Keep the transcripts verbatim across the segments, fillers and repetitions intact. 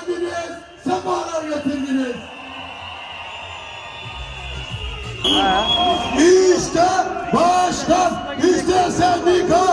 geldiniz, sefalar getirdiniz. İşte başkan, işte sendika.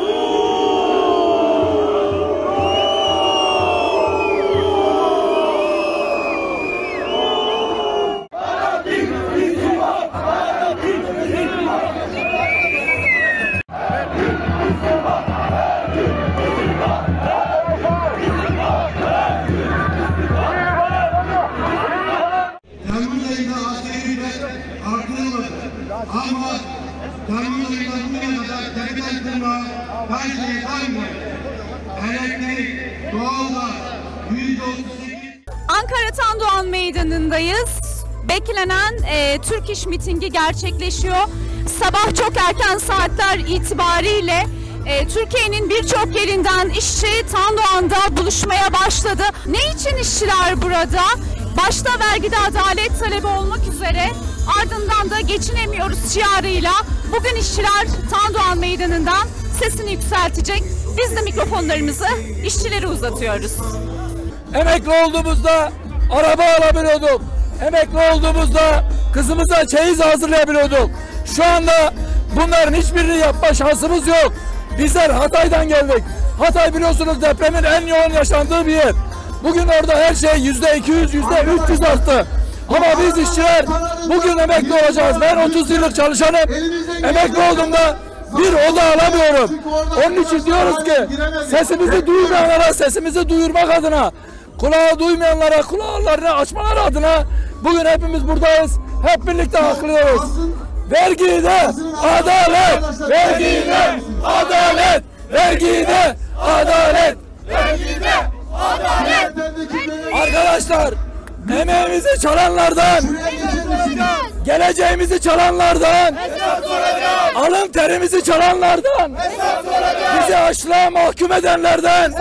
Ama Temmuz'da bugüne kadar tekrar her şey aynı. Elektrik, doğalgaz, yüzde otuz sekiz. Ankara Tandoğan Meydanı'ndayız. Beklenen e, Türk İş mitingi gerçekleşiyor. Sabah çok erken saatler itibariyle e, Türkiye'nin birçok yerinden işçi Tandoğan'da buluşmaya başladı. Ne için işçiler burada? Başta vergide adalet talebi olmak üzere, ardından da geçinemiyoruz şiarıyla bugün işçiler Tandoğan Meydanı'ndan sesini yükseltecek. Biz de mikrofonlarımızı işçilere uzatıyoruz. Emekli olduğumuzda araba alabiliyorduk. Emekli olduğumuzda kızımıza çeyiz hazırlayabiliyorduk. Şu anda bunların hiçbirini yapma şansımız yok. Bizler Hatay'dan geldik. Hatay biliyorsunuz depremin en yoğun yaşandığı bir yer. Bugün orada her şey yüzde iki yüz, yüzde üç yüz arttı. Ama biz işçiler bugün emekli olacağız. Ben otuz yıllık çalışanım. Emekli olduğumda bir oda alamıyorum. Onun için diyoruz ki sesimizi duymayanlara sesimizi duyurmak adına, kulağı duymayanlara kulaklarını açmaları adına bugün hepimiz buradayız. Hep birlikte haklıyoruz. Vergide adalet, vergide adalet, vergide adalet, vergide adalet. Arkadaşlar, emeğimizi çalanlardan, geleceğimizi çalanlardan, alın terimizi çalanlardan, bizi açlığa mahkum edenlerden.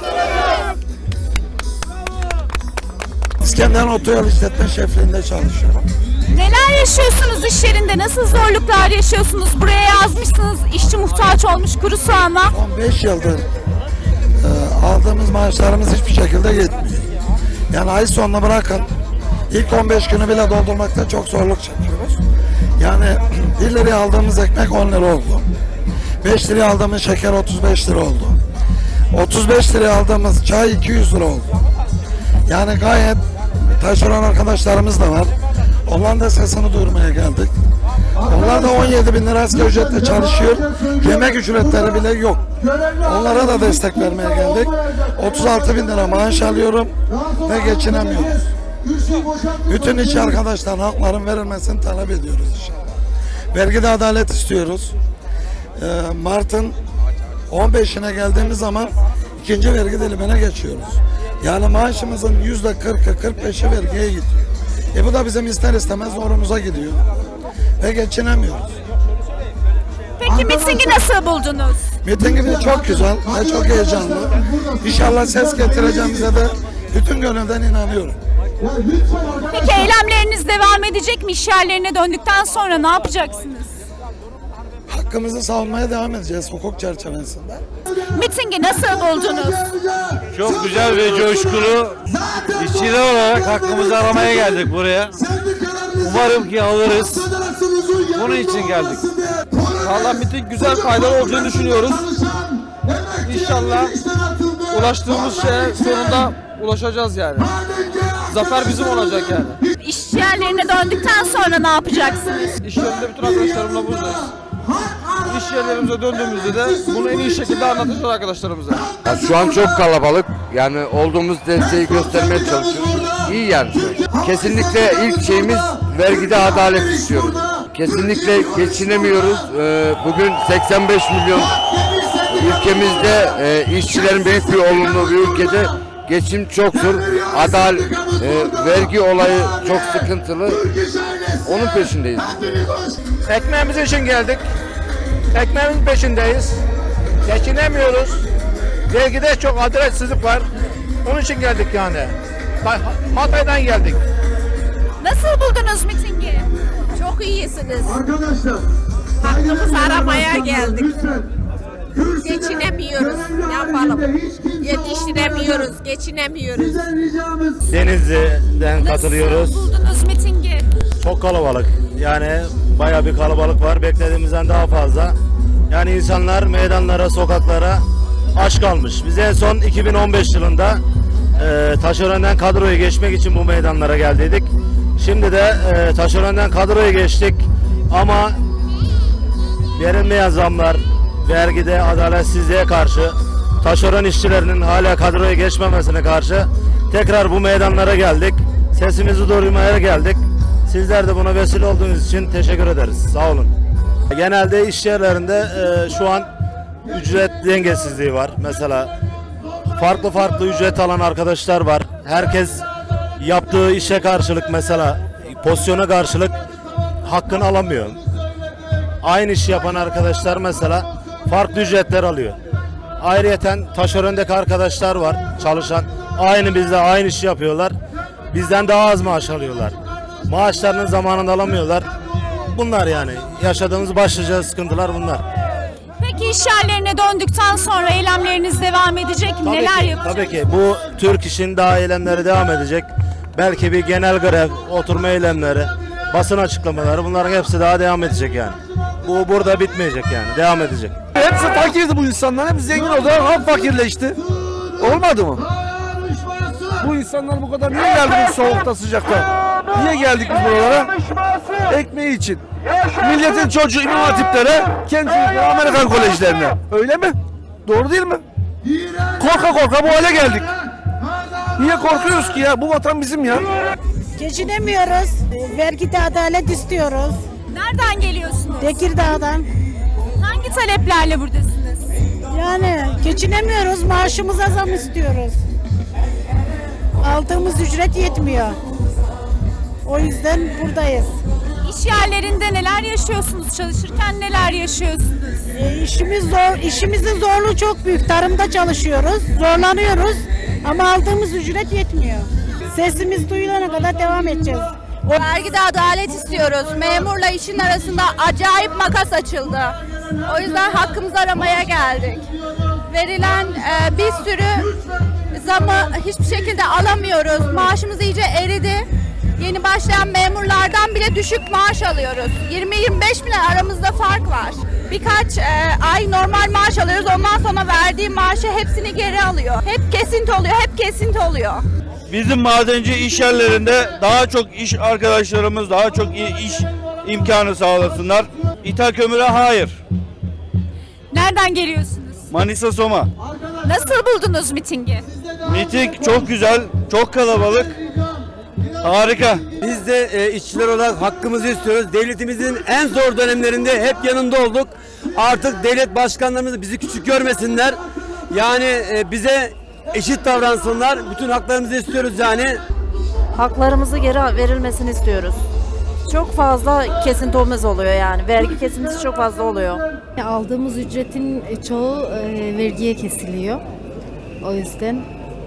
İskender Otoyol işletme şefliğinde çalışıyorum. Neler yaşıyorsunuz iş yerinde? Nasıl zorluklar yaşıyorsunuz? Buraya yazmışsınız işçi muhtaç olmuş kuru soğana. on beş yıldır e, aldığımız maaşlarımız hiçbir şekilde yetmiyor. Yani ay sonunu bırakın, ilk on beş günü bile doldurmakta çok zorluk çekiyoruz. Yani bir liraya aldığımız ekmek on lira oldu. beş liraya aldığımız şeker otuz beş lira oldu. otuz beş liraya aldığımız çay iki yüz lira oldu. Yani gayet taşeron arkadaşlarımız da var. Onların da sesini duyurmaya geldik. Onlar da on yedi bin lira asgari ücretle çalışıyor. Yemek ücretleri bile yok. Onlara da destek vermeye geldik. otuz altı bin lira maaş alıyorum ve geçinemiyoruz. Bütün işçi arkadaşların hakların verilmesini talep ediyoruz inşallah. Vergide adalet istiyoruz. Ee, Mart'ın on beşine geldiğimiz zaman ikinci vergi dilimine geçiyoruz. Yani maaşımızın yüzde kırkı kırk beşi vergiye gidiyor. E bu da bizim ister istemez zorumuza gidiyor. Ve geçinemiyoruz. Peki mitingi nasıl buldunuz? Mitingimiz çok güzel ve çok heyecanlı. İnşallah ses getireceğimize de bütün gönülden inanıyorum. Peki eylemleriniz devam edecek mi? İş yerlerine döndükten sonra ne yapacaksınız? Hakkımızı savunmaya devam edeceğiz hukuk çerçevesinde. Mitingi nasıl buldunuz? Çok güzel ve coşkulu. İşçiler olarak hakkımızı aramaya geldik buraya. Umarım ki alırız. Bunun için geldik. Vallahi miting güzel, faydalı olacağını düşünüyoruz. İnşallah ulaştığımız şeye sonunda ulaşacağız yani. Zafer bizim olacak yani. İş yerlerine döndükten sonra ne yapacaksınız? İş yerinde bütün arkadaşlarımla buradayız. İş yerlerimize döndüğümüzde de bunu en iyi şekilde anlatacağız arkadaşlarımıza. Ya şu an çok kalabalık. Yani olduğumuz desteği göstermeye çalışıyoruz. İyi yani. Kesinlikle ilk şeyimiz vergide adalet istiyoruz. Kesinlikle geçinemiyoruz. Ee, bugün seksen beş milyon ülkemizde e, işçilerin büyük bir olumlu bir ülkede geçim çok zor. Adalet, e, vergi olayı çok sıkıntılı. Onun peşindeyiz. Ekmeğimiz için geldik. Ekmeğimizin peşindeyiz. Geçinemiyoruz. Vergide çok adaletsizlik var. Onun için geldik yani. Hatay'dan geldik. Nasıl buldunuz mitingi? Çok iyisiniz. Arkadaşlar, Hakkımızı aramaya geldik. Geçinemiyoruz. Ne yapalım? Yetiştiremiyoruz, geçinemiyoruz. Denizli'den katılıyoruz. Nasıl buldunuz mitingi? Çok kalabalık. Yani bayağı bir kalabalık var. Beklediğimizden daha fazla. Yani insanlar meydanlara, sokaklara aç kalmış. Biz en son iki bin on beş yılında e, taşerondan kadroya geçmek için bu meydanlara geldiydik. Şimdi de e, taşerondan kadroya geçtik ama verilmeyen zamlar, vergide adaletsizliğe karşı, taşeron işçilerinin hala kadroya geçmemesine karşı tekrar bu meydanlara geldik. Sesimizi duymaya geldik. Sizler de buna vesile olduğunuz için teşekkür ederiz. Sağ olun. Genelde iş yerlerinde e, şu an ücret dengesizliği var. Mesela farklı farklı ücret alan arkadaşlar var. Herkes yaptığı işe karşılık, mesela pozisyona karşılık hakkını alamıyor. Aynı işi yapan arkadaşlar mesela farklı ücretler alıyor. Ayrıyeten taşerondaki arkadaşlar var çalışan. Aynı bizle aynı işi yapıyorlar. Bizden daha az maaş alıyorlar. Maaşlarını zamanında alamıyorlar. Bunlar yani yaşadığımız başlıca sıkıntılar bunlar. Peki iş yerlerine döndükten sonra eylemleriniz devam edecek mi? Tabii Neler ki, yapacaksınız? tabii ki bu Türk işin daha eylemleri devam edecek. Belki bir genel grev, oturma eylemleri, basın açıklamaları, bunların hepsi daha devam edecek yani. Bu burada bitmeyecek yani, devam edecek. Hepsi fakirdi bu insanlar. Hep zengin oldu. Halk fakirleşti. Olmadı mı? Bu insanlar bu kadar niye geldi bu soğukta, sıcakta? Niye geldik biz buralara? Ekmeği için. Milletin çocuğu imam hatiplere, kendi çocukları Amerikan kolejlerine. Öyle mi? Doğru değil mi? Korka korka bu hale geldik. Niye korkuyoruz ki ya? Bu vatan bizim ya. Geçinemiyoruz. Vergide adalet istiyoruz. Nereden geliyorsunuz? Tekirdağ'dan. Hangi taleplerle buradasınız? Yani geçinemiyoruz. Maaşımıza zam istiyoruz. Aldığımız ücret yetmiyor. O yüzden buradayız. İş yerlerinde neler yaşıyorsunuz? Çalışırken neler yaşıyorsunuz? E, işimiz zor. İşimizin zorluğu çok büyük. Tarımda çalışıyoruz. Zorlanıyoruz. Ama aldığımız ücret yetmiyor. Sesimiz duyulana kadar devam edeceğiz. Vergide adalet istiyoruz. Memurla işin arasında acayip makas açıldı. O yüzden hakkımızı aramaya geldik. Verilen e, bir sürü zamı hiçbir şekilde alamıyoruz. Maaşımız iyice eridi. Yeni başlayan memurlardan bile düşük maaş alıyoruz. yirmi yirmi beş bin aramızda fark var. Birkaç e, ay normal maaş alıyoruz. Ondan sonra verdiği maaşı hepsini geri alıyor. Hep kesinti oluyor, hep kesinti oluyor. Bizim madenci iş yerlerinde daha çok iş arkadaşlarımız daha çok iş imkanı sağlasınlar. İthal kömüre hayır. Nereden geliyorsunuz? Manisa Soma. Nasıl buldunuz mitingi? Miting çok güzel, çok kalabalık. Harika. Biz de e, işçiler olarak hakkımızı istiyoruz. Devletimizin en zor dönemlerinde hep yanında olduk. Artık devlet başkanlarımız bizi küçük görmesinler. Yani e, bize eşit davransınlar. Bütün haklarımızı istiyoruz yani. Haklarımızı geri verilmesini istiyoruz. Çok fazla kesintimiz oluyor yani. Vergi kesintisi çok fazla oluyor. Aldığımız ücretin çoğu e, vergiye kesiliyor. O yüzden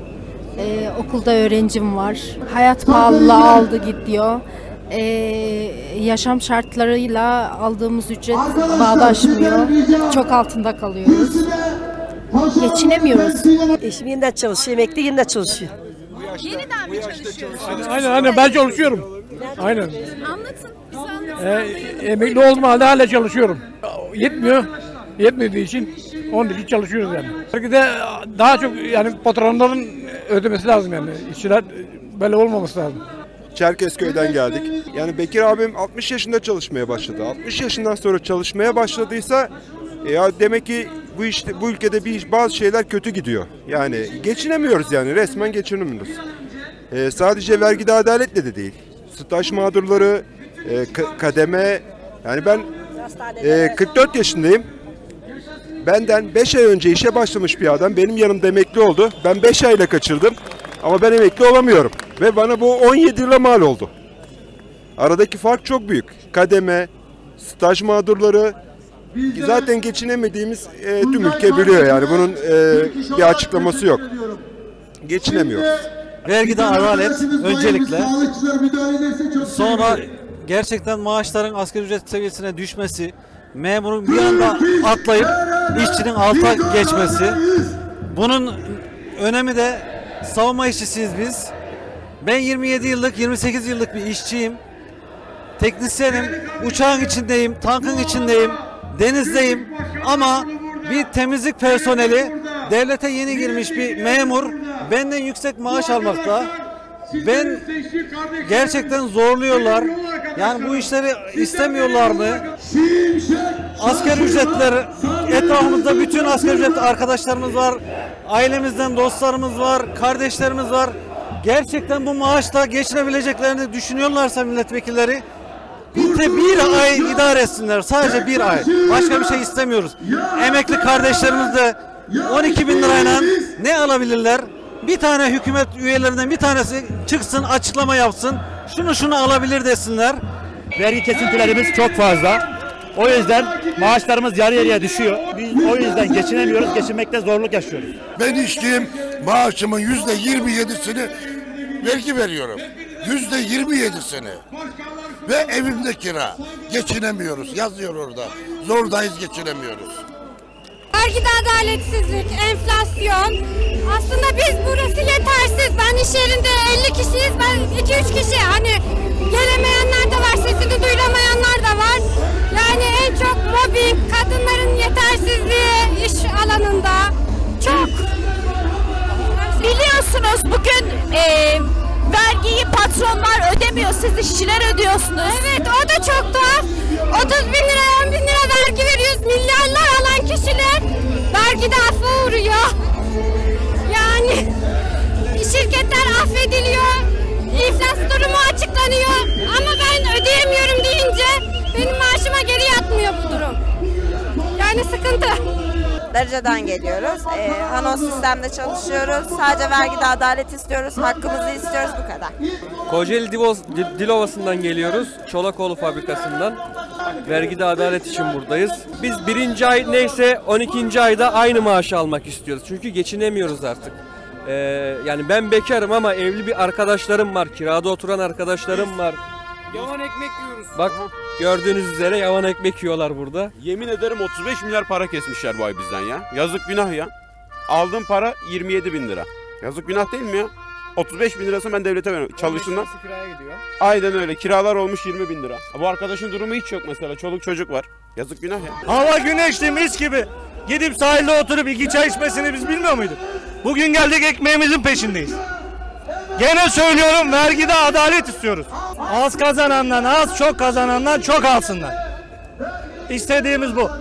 e, okulda öğrencim var. Hayat pahalılığı aldı gidiyor. E, yaşam şartlarıyla aldığımız ücret bağdaşmıyor. Çok altında kalıyoruz. Geçinemiyoruz. Eşim yeniden çalışıyor, emekli yeniden çalışıyor. Yeniden mi çalışıyorsunuz? Aynen aynen ben çalışıyorum. Aynen. Anlatın. Bize anlatın. Ee, emekli olduğum halde hala çalışıyorum. Yetmiyor. Yetmediği için onun için çalışıyoruz yani. Belki de daha çok yani patronların ödemesi lazım yani. İşçiler böyle olmaması lazım. Çerkezköy'den geldik. Yani Bekir abim altmış yaşında çalışmaya başladı. altmış yaşından sonra çalışmaya başladıysa ya demek ki bu işte bu ülkede bir bazı şeyler kötü gidiyor. Yani geçinemiyoruz yani resmen geçinemiyoruz. Ee, sadece vergide adaletle de değil. Staj mağdurları, e, kademe yani ben e, kırk dört yaşındayım. Benden beş ay önce işe başlamış bir adam benim yanımda emekli oldu. Ben beş ayla kaçırdım ama ben emekli olamıyorum. Ve bana bu on yedi yıla mal oldu. Aradaki fark çok büyük. Kademe, staj mağdurları, zaten geçinemediğimiz e, tüm ülke biliyor yani bunun e, bir açıklaması yok. Geçinemiyoruz. Vergide adalet öncelikle. Sonra gerçekten maaşların asgari ücret seviyesine düşmesi memurun bir anda atlayıp işçinin alta geçmesi. Bunun önemi de savunma işçisiyiz biz. Ben yirmi yedi yıllık, yirmi sekiz yıllık bir işçiyim. Teknisyenim, uçağın içindeyim, tankın içindeyim, denizdeyim ama bir temizlik personeli, devlete yeni girmiş bir memur benden yüksek maaş almakta. Ben gerçekten zorluyorlar. Yani bu işleri istemiyorlar mı? Asgari ücretler, etrafımızda bütün asgari ücret arkadaşlarımız var. Ailemizden dostlarımız var, kardeşlerimiz var. Gerçekten bu maaşla geçinebileceklerini düşünüyorlarsa milletvekilleri bir, bir ay idare etsinler. Sadece bir ay. Başka bir şey istemiyoruz. Emekli kardeşlerimiz de on iki bin lirayla ne alabilirler? Bir tane hükümet üyelerinden bir tanesi çıksın, açıklama yapsın. Şunu şunu alabilir desinler. Vergi kesintilerimiz çok fazla. O yüzden maaşlarımız yarı yarıya düşüyor. Biz o yüzden geçinemiyoruz, geçinmekte zorluk yaşıyoruz. Ben işçiyim, maaşımın yüzde yirmi yedisini vergi veriyorum. Yüzde yirmi yedisini. Ve evimde kira. Geçinemiyoruz. Yazıyor orada. Zordayız, geçinemiyoruz. Vergide adaletsizlik, enflasyon. Aslında biz burası yetersiz. Ben iş yerinde elli kişiyiz. Ben iki üç kişi. Hani gelemeyenler de var, sesini duyuramayanlar da var. Yani en çok mobbing, kadınların yetersizliği iş alanında. Çok. Biliyorsunuz bugün e, vergiyi patronlar ödemiyor, siz işçiler ödüyorsunuz. Evet, o da çok tuhaf. otuz bin lira, on bin lira vergi veriyoruz. Milyarlar alan kişiler vergide affa uğruyor. Yani şirketler affediliyor. İflas durumu açıklanıyor. Ama ben ödeyemiyorum deyince benim maaşıma geri yatmıyor bu durum. Yani sıkıntı. Darıca'dan geliyoruz. Ee, anons sistemde çalışıyoruz. Sadece vergide adalet istiyoruz. Hakkımızı istiyoruz, bu kadar. Kocaeli Dilovası'ndan geliyoruz. Çolakoğlu fabrikasından. Vergide adalet için buradayız. Biz birinci ay neyse on ikinci ayda aynı maaşı almak istiyoruz. Çünkü geçinemiyoruz artık. Ee, yani ben bekarım ama evli bir arkadaşlarım var. Kirada oturan arkadaşlarım var. Yavan ekmek yiyoruz. Bak gördüğünüz üzere yavan ekmek yiyorlar burada. Yemin ederim otuz beş milyar para kesmişler bu ay bizden ya. Yazık günah ya. Aldığım para yirmi yedi bin lira. Yazık günah değil mi ya? otuz beş bin lirasını ben devlete veriyorum. Çalıştığımdan. Kiraya gidiyor. Aynen öyle. Kiralar olmuş yirmi bin lira. Bu arkadaşın durumu hiç yok mesela. Çoluk çocuk var. Yazık günah ya. Hava güneşli mis gibi. Gidip sahilde oturup iki çay içmesini biz bilmiyor muyduk? Bugün geldik, ekmeğimizin peşindeyiz. Gene söylüyorum, vergide adalet istiyoruz. Az kazanandan az, çok kazanandan çok alsınlar. İstediğimiz bu.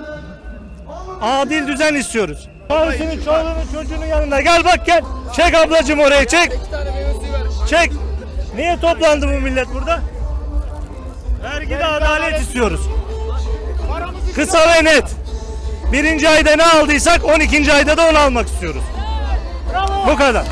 Adil düzen istiyoruz. Abisinin, çoluğunun, çocuğunun yanında. Gel bak gel. Çek ablacığım oraya, çek. Çek. Niye toplandı bu millet burada? Vergide adalet istiyoruz. Kısa ve net. Birinci ayda ne aldıysak on ikinci ayda da onu almak istiyoruz. Bu kadar.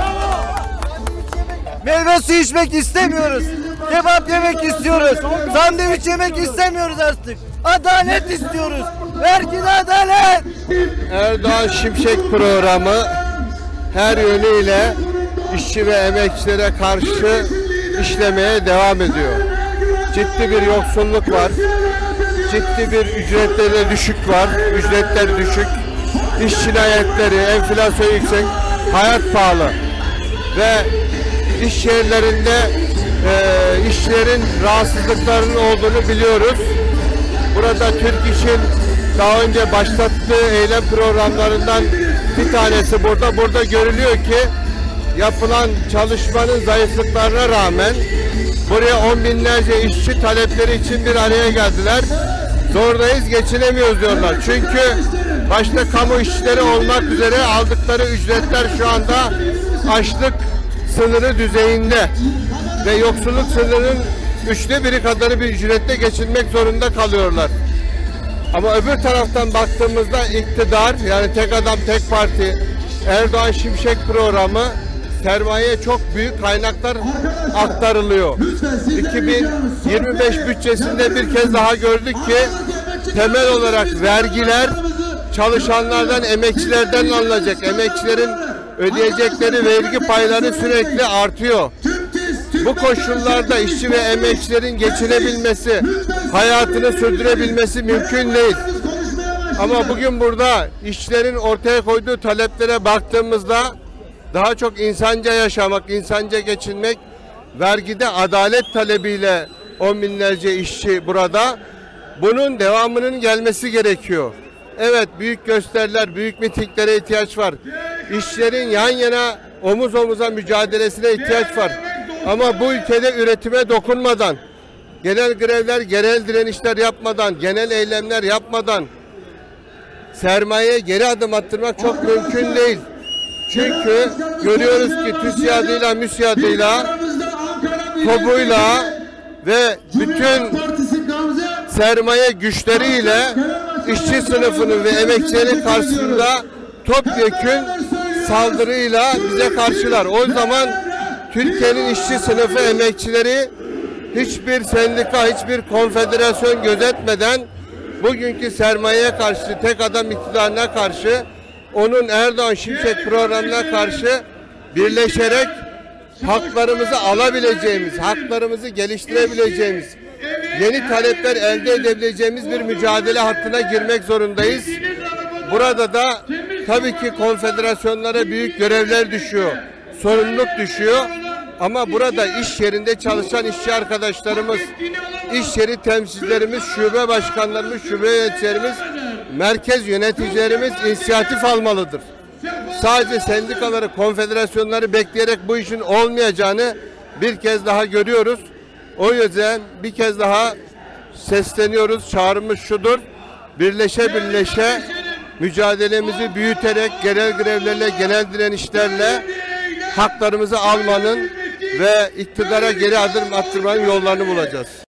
Meyve suyu içmek istemiyoruz. Kebap yemek istiyoruz. Sandviç yemek istemiyoruz artık. Adalet istiyoruz. Vergide adalet. Erdoğan Şimşek programı her yönüyle işçi ve emekçilere karşı işlemeye devam ediyor. Ciddi bir yoksulluk var. Ciddi bir ücretlere düşük var. Ücretler düşük. İş cinayetleri, enflasyon yüksek, hayat pahalı. Ve iş yerlerinde e, işçilerin rahatsızlıklarının olduğunu biliyoruz. Burada Türk İş'in daha önce başlattığı eylem programlarından bir tanesi burada. Burada görülüyor ki yapılan çalışmanın zayıflıklarına rağmen buraya on binlerce işçi talepleri için bir araya geldiler. Zordayız, geçinemiyoruz diyorlar. Çünkü başta kamu işçileri olmak üzere aldıkları ücretler şu anda açlık sınırı düzeyinde ve yoksulluk sınırının üçte biri kadarı bir ücretle geçinmek zorunda kalıyorlar. Ama öbür taraftan baktığımızda iktidar, yani tek adam tek parti, Erdoğan Şimşek programı, sermayeye çok büyük kaynaklar aktarılıyor. iki bin yirmi beş bütçesinde bir kez daha gördük ki temel olarak vergiler çalışanlardan, emekçilerden alınacak. Emekçilerin ödeyecekleri vergi payları sürekli artıyor. Bu koşullarda işçi ve emekçilerin geçinebilmesi, hayatını sürdürebilmesi mümkün değil. Ama bugün burada işçilerin ortaya koyduğu taleplere baktığımızda daha çok insanca yaşamak, insanca geçinmek, vergide adalet talebiyle on binlerce işçi burada. Bunun devamının gelmesi gerekiyor. Evet, büyük gösteriler, büyük mitinglere ihtiyaç var. İşçilerin yan yana, omuz omuza mücadelesine ihtiyaç var. Ama bu ülkede üretime dokunmadan, genel grevler, genel direnişler yapmadan, genel eylemler yapmadan sermayeye geri adım attırmak çok mümkün değil. Çünkü görüyoruz ki TÜSİAD'ıyla, MÜSİAD'ıyla, TOB'uyla ve bütün sermaye güçleriyle işçi sınıfının ve emekçilerin karşısında topyekün saldırıyla bize karşılar. O zaman Türkiye'nin işçi sınıfı emekçileri hiçbir sendika, hiçbir konfederasyon gözetmeden bugünkü sermayeye karşı, tek adam iktidarına karşı, onun Erdoğan Şimşek programına karşı birleşerek haklarımızı alabileceğimiz, haklarımızı geliştirebileceğimiz, yeni talepler elde edebileceğimiz bir mücadele hattına girmek zorundayız. Burada da tabii ki konfederasyonlara büyük görevler düşüyor, sorumluluk düşüyor. Ama burada iş yerinde çalışan işçi arkadaşlarımız, iş yeri temsilcilerimiz, şube başkanlarımız, şube yöneticilerimiz, merkez yöneticilerimiz inisiyatif almalıdır. Sadece sendikaları, konfederasyonları bekleyerek bu işin olmayacağını bir kez daha görüyoruz. O yüzden bir kez daha sesleniyoruz. Çağrımız şudur: birleşe birleşe mücadelemizi büyüterek, genel grevlerle, genel direnişlerle haklarımızı almanın ve iktidara geri adım attırmanın yollarını bulacağız.